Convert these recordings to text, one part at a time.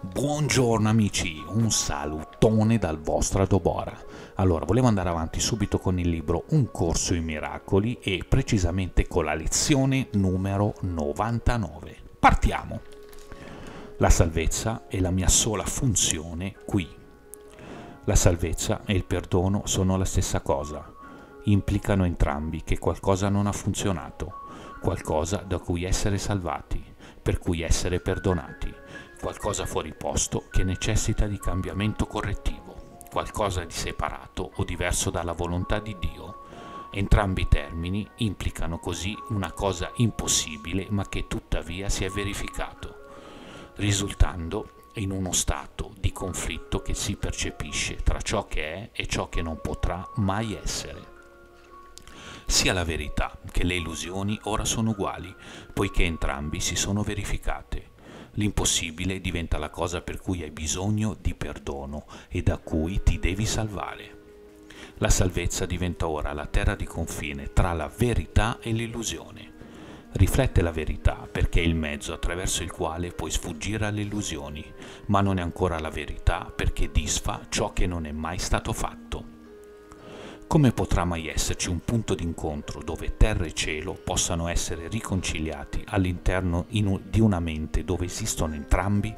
Buongiorno amici, un salutone dal vostro Adobora. Allora, volevo andare avanti subito con il libro Un corso in miracoli e precisamente con la lezione numero 99. Partiamo! La salvezza è la mia sola funzione qui. La salvezza e il perdono sono la stessa cosa. Implicano entrambi che qualcosa non ha funzionato, qualcosa da cui essere salvati, per cui essere perdonati, qualcosa fuori posto che necessita di cambiamento correttivo, qualcosa di separato o diverso dalla volontà di Dio. Entrambi i termini implicano così una cosa impossibile ma che tuttavia si è verificato, risultando in uno stato di conflitto che si percepisce tra ciò che è e ciò che non potrà mai essere. Sia la verità che le illusioni ora sono uguali, poiché entrambi si sono verificate. L'impossibile diventa la cosa per cui hai bisogno di perdono e da cui ti devi salvare. La salvezza diventa ora la terra di confine tra la verità e l'illusione. Riflette la verità perché è il mezzo attraverso il quale puoi sfuggire alle illusioni, ma non è ancora la verità perché disfa ciò che non è mai stato fatto. Come potrà mai esserci un punto d'incontro dove terra e cielo possano essere riconciliati all'interno di una mente dove esistono entrambi?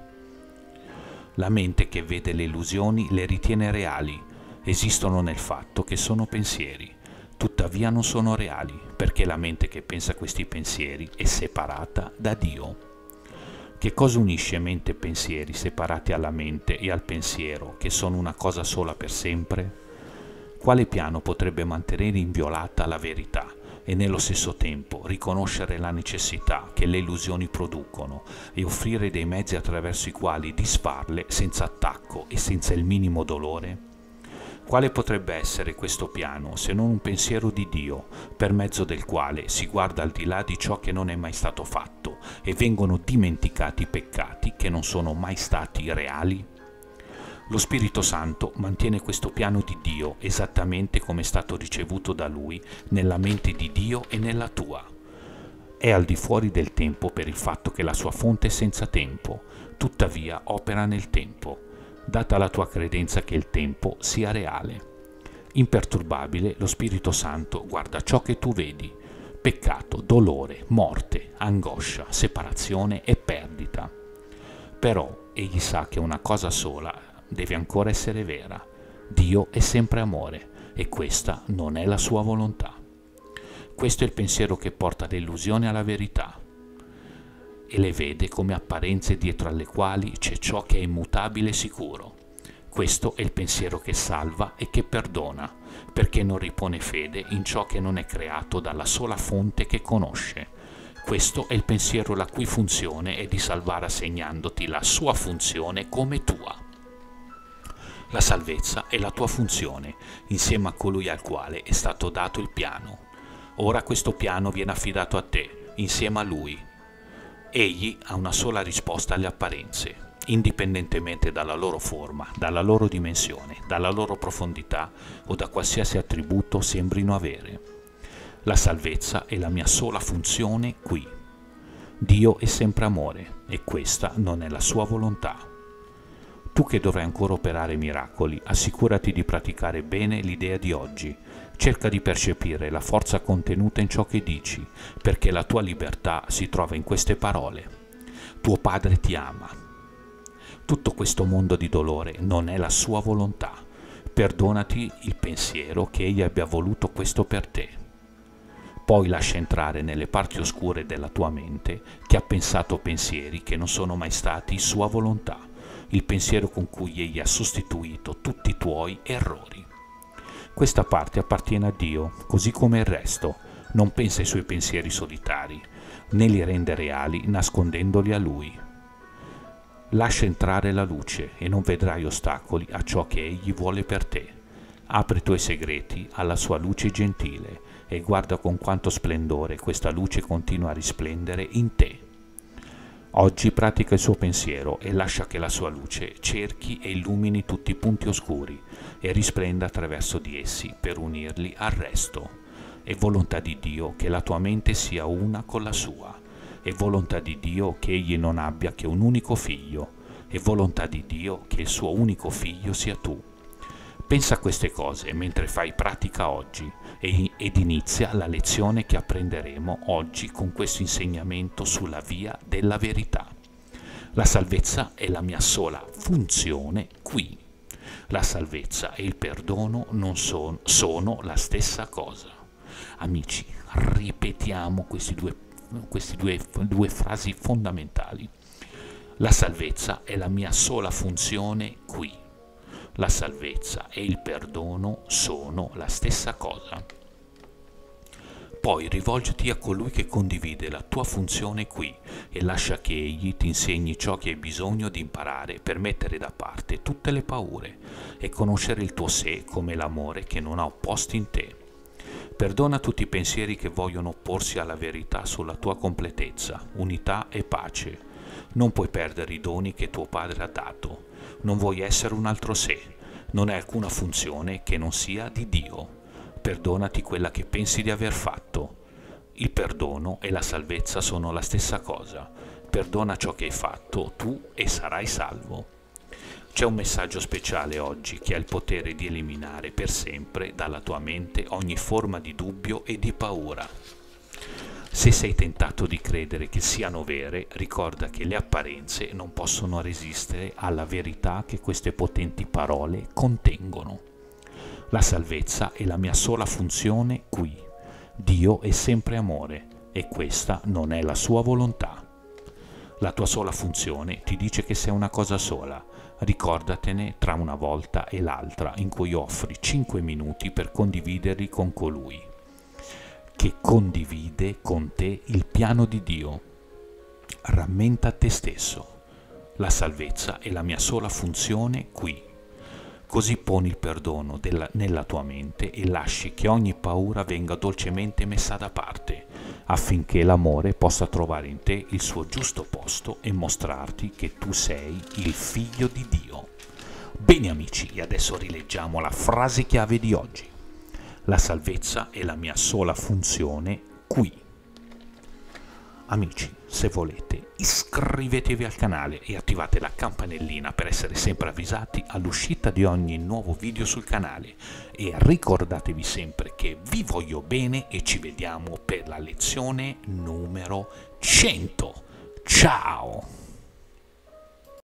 La mente che vede le illusioni le ritiene reali, esistono nel fatto che sono pensieri, tuttavia non sono reali, perché la mente che pensa questi pensieri è separata da Dio. Che cosa unisce mente e pensieri separati alla mente e al pensiero, che sono una cosa sola per sempre? Quale piano potrebbe mantenere inviolata la verità e nello stesso tempo riconoscere la necessità che le illusioni producono e offrire dei mezzi attraverso i quali disfarle senza attacco e senza il minimo dolore? Quale potrebbe essere questo piano se non un pensiero di Dio, per mezzo del quale si guarda al di là di ciò che non è mai stato fatto e vengono dimenticati i peccati che non sono mai stati reali? Lo Spirito Santo mantiene questo piano di Dio esattamente come è stato ricevuto da Lui nella mente di Dio e nella tua. È al di fuori del tempo per il fatto che la sua fonte è senza tempo, tuttavia opera nel tempo, data la tua credenza che il tempo sia reale. Imperturbabile, lo Spirito Santo guarda ciò che tu vedi: peccato, dolore, morte, angoscia, separazione e perdita. Però egli sa che una cosa sola deve ancora essere vera: Dio è sempre amore e questa non è la sua volontà. Questo è il pensiero che porta l'illusione alla verità e le vede come apparenze dietro alle quali c'è ciò che è immutabile e sicuro. Questo è il pensiero che salva e che perdona, perché non ripone fede in ciò che non è creato dalla sola fonte che conosce. Questo è il pensiero la cui funzione è di salvare assegnandoti la sua funzione come tua. La salvezza è la tua funzione, insieme a colui al quale è stato dato il piano. Ora questo piano viene affidato a te, insieme a lui. Egli ha una sola risposta alle apparenze, indipendentemente dalla loro forma, dalla loro dimensione, dalla loro profondità o da qualsiasi attributo sembrino avere. La salvezza è la mia sola funzione qui. Dio è sempre amore e questa non è la sua volontà. Tu che dovrai ancora operare miracoli, assicurati di praticare bene l'idea di oggi. Cerca di percepire la forza contenuta in ciò che dici, perché la tua libertà si trova in queste parole. Tuo Padre ti ama. Tutto questo mondo di dolore non è la sua volontà. Perdonati il pensiero che egli abbia voluto questo per te. Poi lascia entrare nelle parti oscure della tua mente che ha pensato pensieri che non sono mai stati sua volontà, il pensiero con cui egli ha sostituito tutti i tuoi errori. Questa parte appartiene a Dio, così come il resto. Non pensa ai suoi pensieri solitari, né li rende reali nascondendoli a Lui. Lascia entrare la luce e non vedrai ostacoli a ciò che egli vuole per te. Apri i tuoi segreti alla sua luce gentile e guarda con quanto splendore questa luce continua a risplendere in te. Oggi pratica il suo pensiero e lascia che la sua luce cerchi e illumini tutti i punti oscuri e risplenda attraverso di essi per unirli al resto. È volontà di Dio che la tua mente sia una con la sua. È volontà di Dio che egli non abbia che un unico figlio. È volontà di Dio che il suo unico figlio sia tu. Pensa a queste cose mentre fai pratica oggi ed inizia la lezione che apprenderemo oggi con questo insegnamento sulla via della verità. La salvezza è la mia sola funzione qui. La salvezza e il perdono non sono la stessa cosa. Amici, ripetiamo queste due frasi fondamentali. La salvezza è la mia sola funzione qui. La salvezza e il perdono sono la stessa cosa. Poi rivolgiti a colui che condivide la tua funzione qui e lascia che egli ti insegni ciò che hai bisogno di imparare per mettere da parte tutte le paure e conoscere il tuo sé come l'amore che non ha opposti in te. Perdona tutti i pensieri che vogliono opporsi alla verità sulla tua completezza, unità e pace. Non puoi perdere i doni che tuo Padre ha dato. Non vuoi essere un altro sé. Non hai alcuna funzione che non sia di Dio. Perdonati quella che pensi di aver fatto. Il perdono e la salvezza sono la stessa cosa. Perdona ciò che hai fatto tu e sarai salvo. C'è un messaggio speciale oggi che ha il potere di eliminare per sempre dalla tua mente ogni forma di dubbio e di paura. Se sei tentato di credere che siano vere, ricorda che le apparenze non possono resistere alla verità che queste potenti parole contengono. La salvezza è la mia sola funzione qui. Dio è sempre amore e questa non è la sua volontà. La tua sola funzione ti dice che sei una cosa sola. Ricordatene tra una volta e l'altra in cui offri 5 minuti per condividerli con colui che condivide con te il piano di Dio. Rammenta te stesso. La salvezza è la mia sola funzione qui. Così poni il perdono nella tua mente e lasci che ogni paura venga dolcemente messa da parte, affinché l'amore possa trovare in te il suo giusto posto e mostrarti che tu sei il figlio di Dio. Bene amici, e adesso rileggiamo la frase chiave di oggi. La salvezza è la mia sola funzione qui. Amici, se volete, iscrivetevi al canale e attivate la campanellina per essere sempre avvisati all'uscita di ogni nuovo video sul canale. E ricordatevi sempre che vi voglio bene e ci vediamo per la lezione numero 100. Ciao!